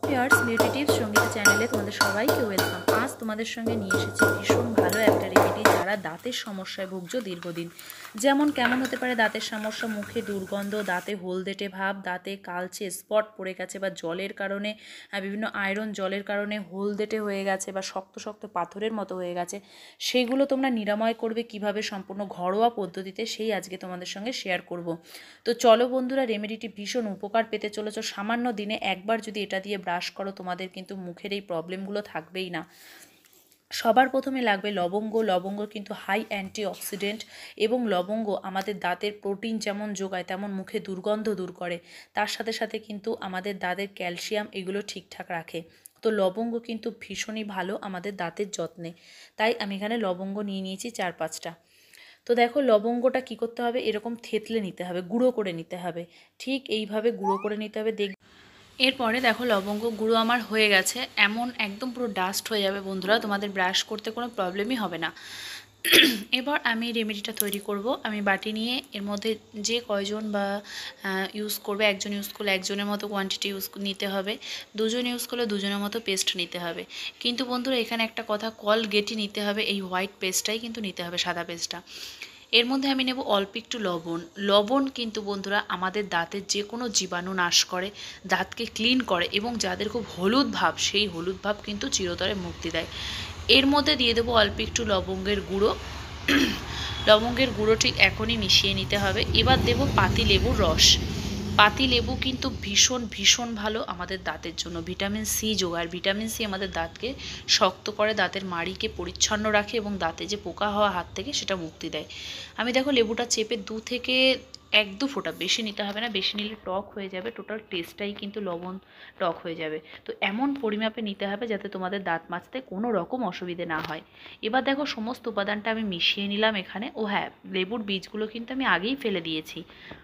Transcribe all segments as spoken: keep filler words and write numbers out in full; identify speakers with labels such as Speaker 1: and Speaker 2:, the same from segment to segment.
Speaker 1: Viewers, beauty tips Sangeeta চ্যানেলে তোমাদের সবাইকে ওয়েলকাম। আজ তোমাদের সঙ্গে নিয়ে এসেছি ভীষণ ভালো একটা রেমেডি, যারা দাঁতের সমস্যায় ভুগছো দীর্ঘদিন। যেমন কেমন হতে পারে দাঁতের সমস্যা, মুখে দুর্গন্ধ, দাঁতে হলদেটে ভাব, দাঁতে কালচে স্পট পড়ে গেছে, বা জলের কারণে বিভিন্ন আয়রন জলের কারণে হলদেটে হয়ে গেছে বা শক্ত শক্ত পাথরের মতো হয়ে গেছে, সেইগুলো তোমরা নিরাময় করবে কিভাবে সম্পূর্ণ ঘরোয়া পদ্ধতিতে, সেই আজকে তোমাদের সঙ্গে শেয়ার করব। তো চলো বন্ধুরা, রেমেডিটি ভীষণ উপকার পেতে চলেছো। সামান্য দিনে একবার যদি এটা দিয়ে ব্রাশ করো, তোমাদের কিন্তু মুখের এই প্রবলেমগুলো থাকবেই না। সবার প্রথমে লাগবে লবঙ্গ। লবঙ্গ কিন্তু হাই অ্যান্টিঅক্সিডেন্ট, এবং লবঙ্গ আমাদের দাঁতের প্রোটিন যেমন যোগায়, তেমন মুখে দুর্গন্ধ দূর করে। তার সাথে সাথে কিন্তু আমাদের দাঁতের ক্যালসিয়াম এগুলো ঠিকঠাক রাখে। তো লবঙ্গ কিন্তু ভীষণই ভালো আমাদের দাঁতের যত্নে। তাই আমি এখানে লবঙ্গ নিয়ে নিয়েছি চার পাঁচটা। তো দেখো, লবঙ্গটা কি করতে হবে, এরকম থেতলে নিতে হবে, গুঁড়ো করে নিতে হবে। ঠিক এইভাবে গুঁড়ো করে নিতে হবে। দেখ, এরপরে দেখো লবঙ্গ গুঁড়ো আমার হয়ে গেছে। এমন একদম পুরো ডাস্ট হয়ে যাবে বন্ধুরা, তোমাদের ব্রাশ করতে কোনো প্রবলেমই হবে না। এবার আমি রেমেডিটা তৈরি করব। আমি বাটি নিয়ে এর মধ্যে যে কয়জন বা ইউজ করবে, একজন ইউজ করলে একজনের মতো কোয়ান্টিটি ইউজ নিতে হবে, দুজন ইউজ করলে দুজনের মতো পেস্ট নিতে হবে। কিন্তু বন্ধুরা এখানে একটা কথা, কলগেটই নিতে হবে, এই হোয়াইট পেস্টটাই কিন্তু নিতে হবে, সাদা পেস্টটা। এর মধ্যে আমি নেব অল্প একটু লবণ। লবণ কিন্তু বন্ধুরা আমাদের দাঁতের যে কোনো জীবাণু নাশ করে, দাঁতকে ক্লিন করে, এবং যাদের খুব হলুদ ভাব, সেই হলুদ ভাব কিন্তু চিরতরে মুক্তি দেয়। এর মধ্যে দিয়ে দেবো অল্প একটু লবঙ্গের গুঁড়ো। লবঙ্গের গুঁড়ো ঠিক এখনই মিশিয়ে নিতে হবে। এবার দেবো পাতি লেবুর রস। পাতি লেবু কিন্তু ভীষণ ভীষণ ভালো আমাদের দাঁতের জন্য, ভিটামিন সি যোগায়। ভিটামিন সি আমাদের দাঁতকে শক্ত করে, দাঁতের মাড়িকে পরিচ্ছন্ন রাখে, এবং দাঁতে যে পোকা হওয়া হাত থেকে সেটা মুক্তি দেয়। আমি দেখো লেবুটা চেপে দু থেকে এক দু ফোঁটা, বেশি নিতে হবে না, বেশি নিলে টক হয়ে যাবে, টোটাল টেস্টটাই কিন্তু লবণ টক হয়ে যাবে। তো এমন পরিমাপে নিতে হবে যাতে তোমাদের দাঁত মাজতে কোনো রকম অসুবিধে না হয়। এবার দেখো সমস্ত উপাদানটা আমি মিশিয়ে নিলাম এখানে। ও হ্যাঁ, লেবুর বীজগুলো কিন্তু আমি আগেই ফেলে দিয়েছি।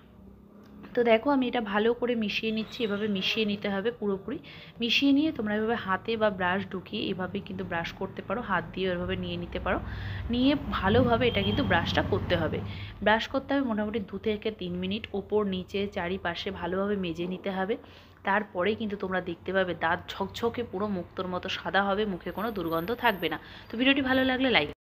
Speaker 1: তো দেখো আমি এটা ভালো করে মিশিয়ে নিচ্ছি। এভাবে মিশিয়ে নিতে হবে পুরোপুরি। মিশিয়ে নিয়ে তোমরা এভাবে হাতে বা ব্রাশ ঢুকিয়ে এভাবে কিন্তু ব্রাশ করতে পারো, হাত দিয়ে এভাবে নিয়ে নিতে পারো। নিয়ে ভালোভাবে এটা কিন্তু ব্রাশটা করতে হবে। ব্রাশ করতে হবে মোটামুটি দু থেকে তিন মিনিট, ওপর নিচে চারিপাশে ভালোভাবে মেজে নিতে হবে। তারপরেই কিন্তু তোমরা দেখতে পাবে দাঁত ঝকঝকে পুরো মুক্তোর মতো সাদা হবে, মুখে কোনো দুর্গন্ধ থাকবে না। তো ভিডিওটি ভালো লাগলে লাইক